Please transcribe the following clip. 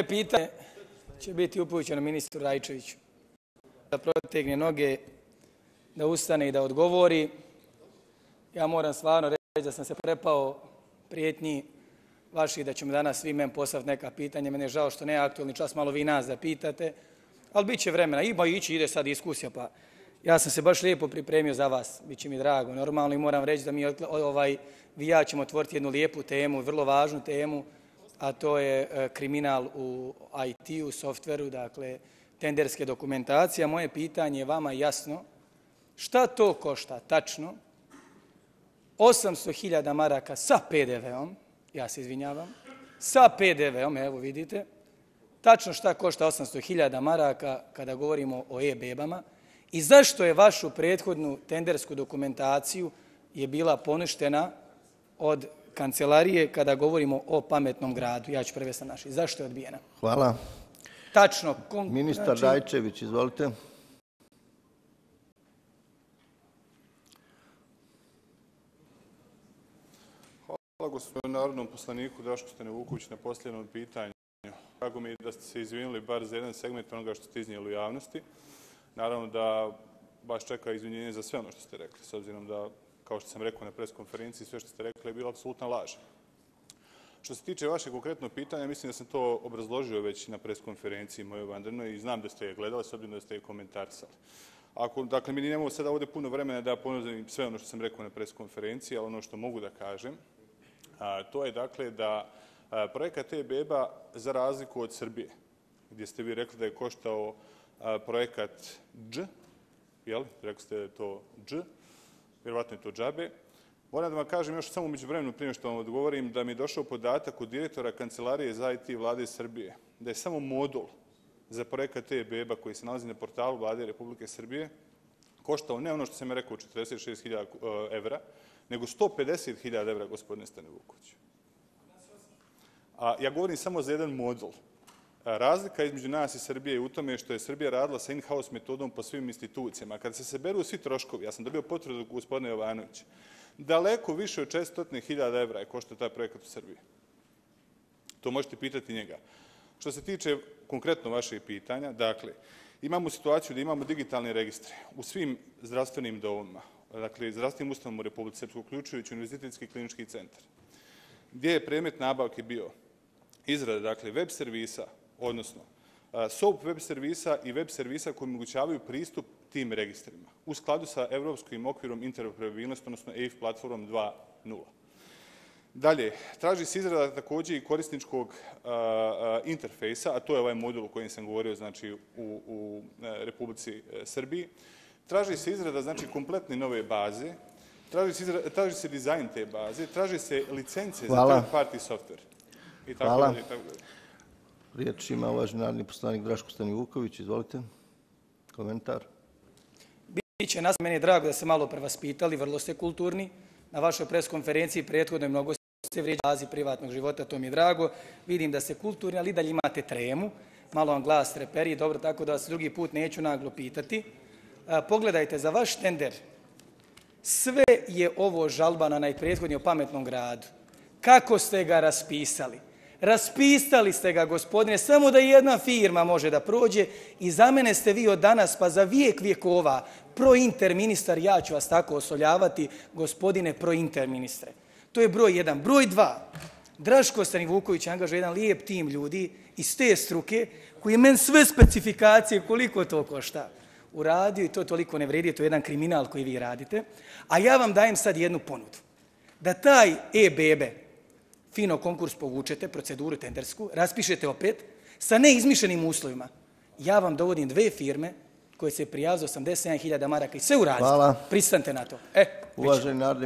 pitanje će biti upućeno ministru Rajčeviću. Da protegne noge, da ustane i da odgovori. Ja moram stvarno reći da sam se prepao prijetnji vaši da ćemo danas svi meni postaviti neka pitanja. Mene je žao što ne je aktualni čas, malo vi nas da pitate. Ali bit će vremena. Ide sad diskusija, pa ja sam se baš lijepo pripremio za vas. Biće mi drago, normalno, i moram reći da mi vi i ja ćemo otvoriti jednu lijepu temu, vrlo važnu temu, a to je kriminal u IT-u, softveru, dakle, tenderske dokumentacije. Moje pitanje je vama jasno. Šta to košta tačno? 800.000 maraka sa PDV-om, ja se izvinjavam, sa PDV-om, evo vidite, tačno šta košta 800.000 maraka kada govorimo o e-bebama i zašto je vašu prethodnu tendersku dokumentaciju je bila poništena od kancelarije kada govorimo o pametnom gradu. Ja ću prevesti na naši. Zašto je odbijena? Hvala. Tačno. Ministar Rajčević, izvolite. Hvala gospodinu narodnom poslaniku Drašku Stanovukoviću na posljednom pitanju. Drago mi je da ste se izvinili bar za jedan segment onoga što ste iznijeli u javnosti. Naravno da baš čeka izvinjenje za sve ono što ste rekli, s obzirom da, kao što sam rekao na preskonferenciji, sve što ste rekli je bila apsolutna laž. Što se tiče vašeg konkretnog pitanja, mislim da sam to obrazložio već na preskonferenciji mojoj vanrednoj i znam da ste je gledali, s obzirom da ste je komentarisali. Dakle, mi nemamo sada ovdje puno vremena da ponovim sve ono što sam rekao na preskonferenciji, ali ono što mogu da kažem, to je dakle da projekat e-beba, za razliku od Srbije, gdje ste vi rekli da je koštao projekat dž, rekli ste da je to dž, vjerovatno je to džabe. Moram da vam kažem još samo među vremenu prije što vam odgovorim da mi je došao podatak od direktora Kancelarije za IT vlade Srbije da je samo modul za projekat e-beba koji se nalazi na portalu Vlade Republike Srbije koštao ne ono što sam je rekao 46.000 evra, nego 150.000 evra, gospodine Stanovukoviću. Ja govorim samo za jedan modul. Razlika između nas i Srbije je u tome što je Srbija radila sa in-house metodom po svim institucijama. Kada se saberu svi troškovi, ja sam dobio potvrdu gospodina Jovanovića, daleko više od 400.000 evra je koštao taj projekat u Srbiji. To možete pitati njega. Što se tiče konkretno vaših pitanja, dakle, imamo situaciju da imamo digitalne registre u svim zdravstvenim domovima, dakle, zdravstvenim ustanovama u Republici Srpskoj, uključujući Univerzitetski klinički centar, gdje je predmet nabavke bio izrada, dakle, web servisa, odnosno SOAP web servisa i web servisa koji omogućavaju pristup tim registrima u skladu sa Evropskim okvirom interoperabilnosti, odnosno EIF platformom 2.0. Dalje, traži se izrada također i korisničkog interfejsa, a to je ovaj modul o kojem sam govorio, znači, u Republici Srbiji. Traži se izrada, znači, kompletne nove baze, traži se dizajn te baze, traži se licence za third party software. Hvala. Riječ ima uvaženi narodni poslanik Draško Stanovuković. Izvolite. Komentar. Biće nas, meni je drago da se malo prevaspitali, vrlo ste kulturni. Na vašoj preskonferenciji prethodno mnogo ste vrijeđali bazi privatnog života, to mi je drago. Vidim da ste kulturni, ali i dalje imate tremu. Malo vam glas treperi, dobro, tako da vas drugi put neću naglo pitati. Pogledajte, za vaš tender, sve je ovo žalba na najprethodnije o pametnom gradu. Kako ste ga raspisali? Raspisali ste ga, gospodine, samo da jedna firma može da prođe i za mene ste vi od danas, pa za vijek vjekova, prointer ministar, ja ću vas tako osoljavati, gospodine prointer ministre. To je broj 1. Broj 2. Draško Stanovuković angažuje jedan lijep tim ljudi iz te struke koji je meni sve specifikacije koliko to košta uradio i to toliko ne vredi, to je jedan kriminal koji vi radite. A ja vam dajem sad jednu ponudu. Da taj e-bebe fino konkurs povučete, proceduru tendersku, raspišete opet, sa neizmišljenim uslovima. Ja vam dovodim 2 firme koje se prijavili za 87.000 maraka i sve uradite. Hvala. Pristanite na to. Uvaženi narodni